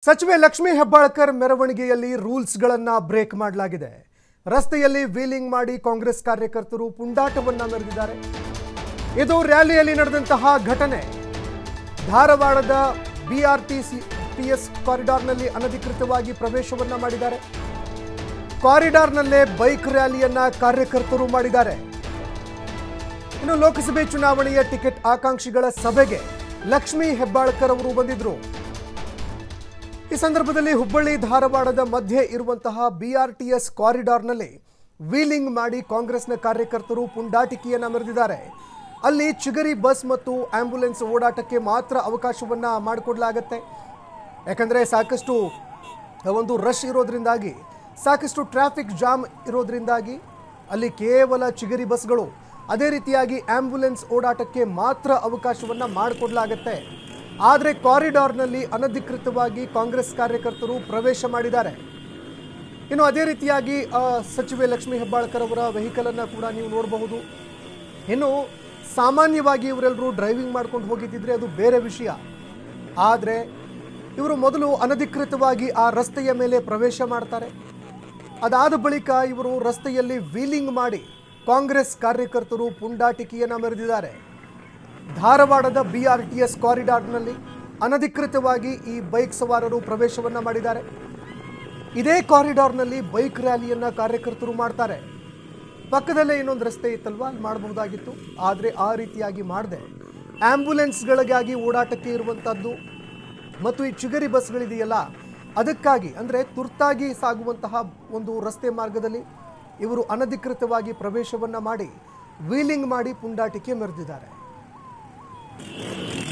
ಸಚಿವೆ ಲಕ್ಷ್ಮೀ ಹೆಬ್ಬಾಳ್ಕರ್ ಮೆರವಣಿಗೆಯಲ್ಲಿ ರೂಲ್ಸ್ಗಳನ್ನು ಬ್ರೇಕ್ ಮಾಡಲಾಗಿದೆ. ರಸ್ತೆಯಲ್ಲಿ ವೀಲಿಂಗ್ ಮಾಡಿ ಕಾಂಗ್ರೆಸ್ ಕಾರ್ಯಕರ್ತರು ಪುಂಡಾಟವನ್ನ ಮೆರೆದಿದ್ದಾರೆ. ಇದು ರ್ಯಾಲಿಯಲ್ಲಿ ನಡೆದಂತಹ ಘಟನೆ. ಧಾರವಾಡದ ಬಿಆರ್ಟಿಎಸ್ ಕಾರಿಡಾರ್ನಲ್ಲಿ ಅನಧಿಕೃತವಾಗಿ ಪ್ರವೇಶವನ್ನ ಮಾಡಿದ್ದಾರೆ. ಕಾರಿಡಾರ್ನಲ್ಲೇ ಬೈಕ್ ರ್ಯಾಲಿಯನ್ನ ಕಾರ್ಯಕರ್ತರು ಮಾಡಿದ್ದಾರೆ. ಇನ್ನು ಲೋಕಸಭೆ ಚುನಾವಣೆಯ ಟಿಕೆಟ್ ಆಕಾಂಕ್ಷಿಗಳ ಸಭೆಗೆ ಲಕ್ಷ್ಮೀ ಹೆಬ್ಬಾಳ್ಕರ್ ಅವರು ಬಂದಿದ್ರು. ಈ ಸಂದರ್ಭದಲ್ಲಿ ಹುಬ್ಬಳ್ಳಿ ಧಾರವಾಡದ ಮಧ್ಯೆ ಇರುವಂತಹ ಬಿಆರ್ಟಿಎಸ್ ಕಾರಿಡಾರ್ನಲ್ಲಿ ವೀಲಿಂಗ್ ಮಾಡಿ ಕಾಂಗ್ರೆಸ್ನ ಕಾರ್ಯಕರ್ತರು ಪುಂಡಾಟಿಕೆಯನ್ನ ಮೆರೆದಿದ್ದಾರೆ. ಅಲ್ಲಿ ಚಿಗರಿ ಬಸ್ ಮತ್ತು ಆಂಬ್ಯುಲೆನ್ಸ್ ಓಡಾಟಕ್ಕೆ ಮಾತ್ರ ಅವಕಾಶವನ್ನ ಮಾಡಿಕೊಡಲಾಗುತ್ತೆ. ಯಾಕಂದರೆ ಸಾಕಷ್ಟು ಒಂದು ರಶ್ ಇರೋದ್ರಿಂದಾಗಿ, ಸಾಕಷ್ಟು ಟ್ರಾಫಿಕ್ ಜಾಮ್ ಇರೋದ್ರಿಂದಾಗಿ ಅಲ್ಲಿ ಕೇವಲ ಚಿಗರಿ ಬಸ್ಗಳು, ಅದೇ ರೀತಿಯಾಗಿ ಆಂಬ್ಯುಲೆನ್ಸ್ ಓಡಾಟಕ್ಕೆ ಮಾತ್ರ ಅವಕಾಶವನ್ನ ಮಾಡಿಕೊಡಲಾಗುತ್ತೆ. ಆದರೆ ಕಾರಿಡಾರ್ನಲ್ಲಿ ಅನಧಿಕೃತವಾಗಿ ಕಾಂಗ್ರೆಸ್ ಕಾರ್ಯಕರ್ತರು ಪ್ರವೇಶ ಮಾಡಿದ್ದಾರೆ. ಇನ್ನು ಅದೇ ರೀತಿಯಾಗಿ ಸಚಿವೆ ಲಕ್ಷ್ಮೀ ಹೆಬ್ಬಾಳ್ಕರ್ ಅವರ ವೆಹಿಕಲ್ ಅನ್ನು ಕೂಡ ನೀವು ನೋಡಬಹುದು. ಇನ್ನು ಸಾಮಾನ್ಯವಾಗಿ ಇವರೆಲ್ಲರೂ ಡ್ರೈವಿಂಗ್ ಮಾಡ್ಕೊಂಡು ಹೋಗಿದ್ದಿದ್ರೆ ಅದು ಬೇರೆ ವಿಷಯ. ಆದರೆ ಇವರು ಮೊದಲು ಅನಧಿಕೃತವಾಗಿ ಆ ರಸ್ತೆಯ ಮೇಲೆ ಪ್ರವೇಶ ಮಾಡ್ತಾರೆ. ಅದಾದ ಬಳಿಕ ಇವರು ರಸ್ತೆಯಲ್ಲಿ ವೀಲಿಂಗ್ ಮಾಡಿ ಕಾಂಗ್ರೆಸ್ ಕಾರ್ಯಕರ್ತರು ಪುಂಡಾಟಿಕೆಯನ್ನ ಮೆರೆದಿದ್ದಾರೆ. ಧಾರವಾಡದ ಬಿಆರ್ಟಿಎಸ್ ಕಾರಿಡಾರ್ನಲ್ಲಿ ಅನಧಿಕೃತವಾಗಿ ಈ ಬೈಕ್ ಸವಾರರು ಪ್ರವೇಶವನ್ನ ಮಾಡಿದ್ದಾರೆ. ಇದೇ ಕಾರಿಡಾರ್ನಲ್ಲಿ ಬೈಕ್ ರ್ಯಾಲಿಯನ್ನ ಕಾರ್ಯಕರ್ತರು ಮಾಡ್ತಾರೆ. ಪಕ್ಕದಲ್ಲೇ ಇನ್ನೊಂದು ರಸ್ತೆ ಇತ್ತಲ್ವಾ, ಅಲ್ಲಿ ಮಾಡಬಹುದಾಗಿತ್ತು. ಆದರೆ ಆ ರೀತಿಯಾಗಿ ಮಾಡದೆ ಆಂಬ್ಯುಲೆನ್ಸ್ಗಳಿಗಾಗಿ ಓಡಾಟಕ್ಕೆ ಇರುವಂಥದ್ದು ಮತ್ತು ಈ ಚಿಗರಿ ಬಸ್ಗಳಿದೆಯಲ್ಲ ಅದಕ್ಕಾಗಿ, ಅಂದರೆ ತುರ್ತಾಗಿ ಸಾಗುವಂತಹ ಒಂದು ರಸ್ತೆ ಮಾರ್ಗದಲ್ಲಿ ಇವರು ಅನಧಿಕೃತವಾಗಿ ಪ್ರವೇಶವನ್ನ ಮಾಡಿ ವೀಲಿಂಗ್ ಮಾಡಿ ಪುಂಡಾಟಿಕೆ ಮೆರೆದಿದ್ದಾರೆ.